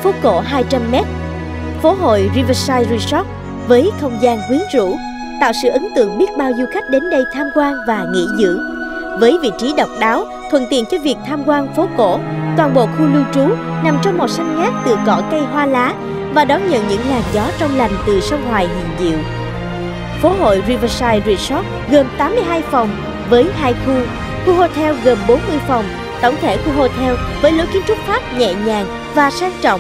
phố cổ 200m. Phố hội Riverside Resort với không gian quyến rũ tạo sự ấn tượng biết bao du khách đến đây tham quan và nghỉ dưỡng. Với vị trí độc đáo, thuận tiện cho việc tham quan phố cổ, toàn bộ khu lưu trú nằm trong màu xanh ngát từ cỏ cây hoa lá và đón nhận những làn gió trong lành từ sông Hoài hiền diệu. Phố hội Riverside Resort gồm 82 phòng với 2 khu hotel gồm 40 phòng, tổng thể khu hotel với lối kiến trúc Pháp nhẹ nhàng và sang trọng.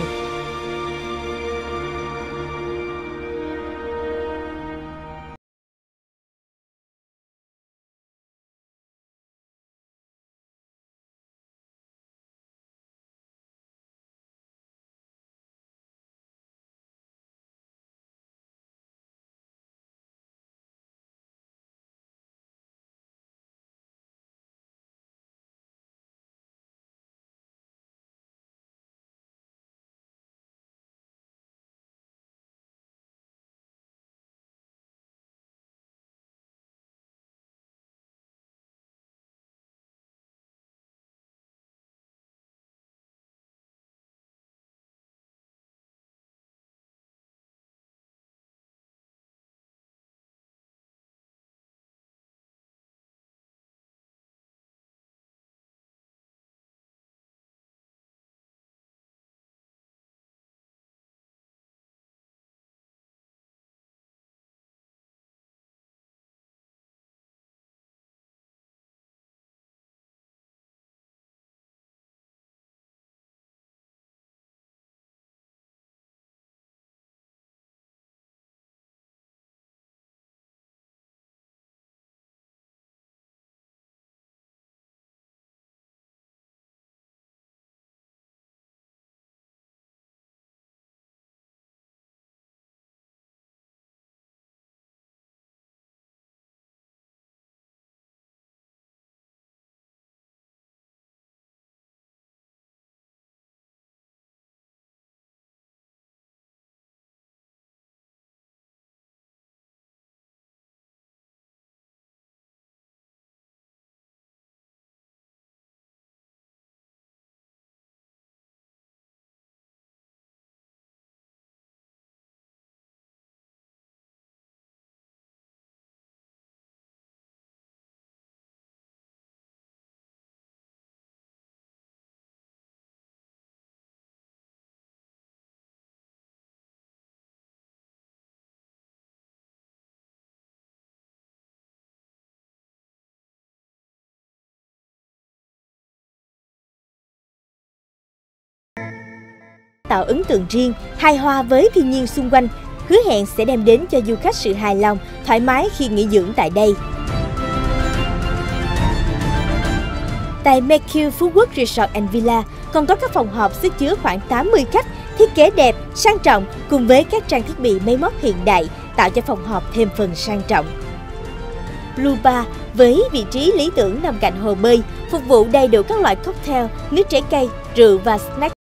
Tạo ấn tượng riêng, hài hòa với thiên nhiên xung quanh, hứa hẹn sẽ đem đến cho du khách sự hài lòng, thoải mái khi nghỉ dưỡng tại đây. Tại Mercure Phú Quốc Resort & Villa còn có các phòng họp sức chứa khoảng 80 khách, thiết kế đẹp, sang trọng cùng với các trang thiết bị máy móc hiện đại tạo cho phòng họp thêm phần sang trọng. Blue Bar với vị trí lý tưởng nằm cạnh hồ bơi, phục vụ đầy đủ các loại cocktail, nước trái cây, rượu và snack.